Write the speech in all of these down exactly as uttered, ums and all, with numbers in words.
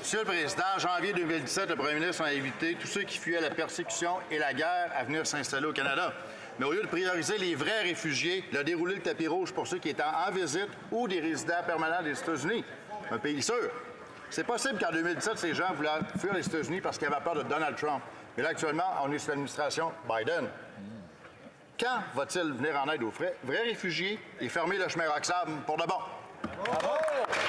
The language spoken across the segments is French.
Monsieur le Président, en janvier deux mille dix-sept, le premier ministre a invité tous ceux qui fuyaient la persécution et la guerre à venir s'installer au Canada. Mais au lieu de prioriser les vrais réfugiés, il a déroulé le tapis rouge pour ceux qui étaient en visite ou des résidents permanents des États-Unis. Un pays sûr. C'est possible qu'en deux mille dix-sept, ces gens voulaient fuir les États-Unis parce qu'ils avaient peur de Donald Trump. Mais là, actuellement, on est sous l'administration Biden. Quand va-t-il venir en aide aux vrais, vrais réfugiés et fermer le chemin Roxham pour de bon? Bravo!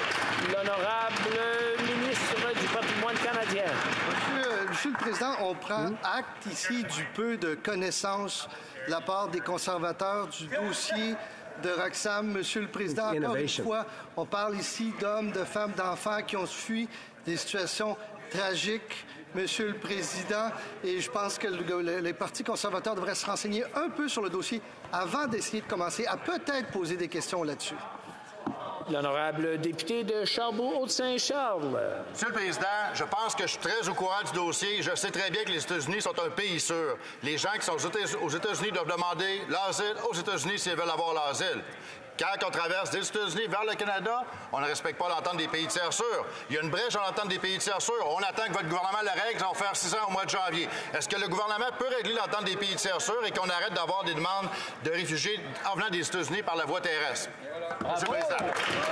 L'honorable ministre du Patrimoine canadien. Monsieur, Monsieur le Président, on prend acte ici du peu de connaissances de la part des conservateurs du dossier de Roxham. Monsieur le Président, encore une fois, on parle ici d'hommes, de femmes, d'enfants qui ont fui des situations tragiques. Monsieur le Président, et je pense que le, les partis conservateurs devraient se renseigner un peu sur le dossier avant d'essayer de commencer à peut-être poser des questions là-dessus. L'honorable député de Charbot-Haute-Saint-Charles. Monsieur le Président, je pense que je suis très au courant du dossier. Je sais très bien que les États-Unis sont un pays sûr. Les gens qui sont aux États-Unis doivent demander l'asile aux États-Unis s'ils veulent avoir l'asile. Quand on traverse des États-Unis vers le Canada, on ne respecte pas l'entente des pays tiers sûrs. Il y a une brèche dans l'entente des pays tiers sûrs. On attend que votre gouvernement la règle, ça va faire six ans au mois de janvier. Est-ce que le gouvernement peut régler l'entente des pays tiers sûrs et qu'on arrête d'avoir des demandes de réfugiés en venant des États-Unis par la voie terrestre? Monsieur le Président.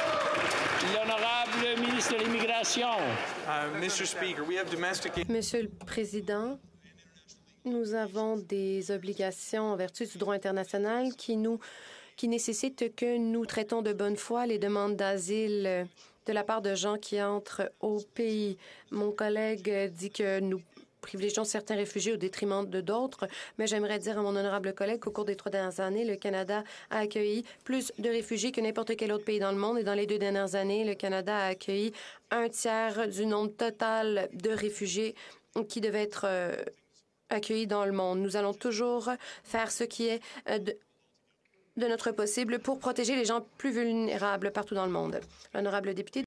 L'honorable ministre de l'Immigration. Uh, Mister Speaker, we have domestic... Monsieur le Président, nous avons des obligations en vertu du droit international qui nous qui nécessitent que nous traitons de bonne foi les demandes d'asile de la part de gens qui entrent au pays. Mon collègue dit que nous privilégions certains réfugiés au détriment de d'autres, mais j'aimerais dire à mon honorable collègue qu'au cours des trois dernières années, le Canada a accueilli plus de réfugiés que n'importe quel autre pays dans le monde. Et dans les deux dernières années, le Canada a accueilli un tiers du nombre total de réfugiés qui devaient être euh, accueillis dans le monde. Nous allons toujours faire ce qui est euh, de de notre possible pour protéger les gens plus vulnérables partout dans le monde. L'honorable député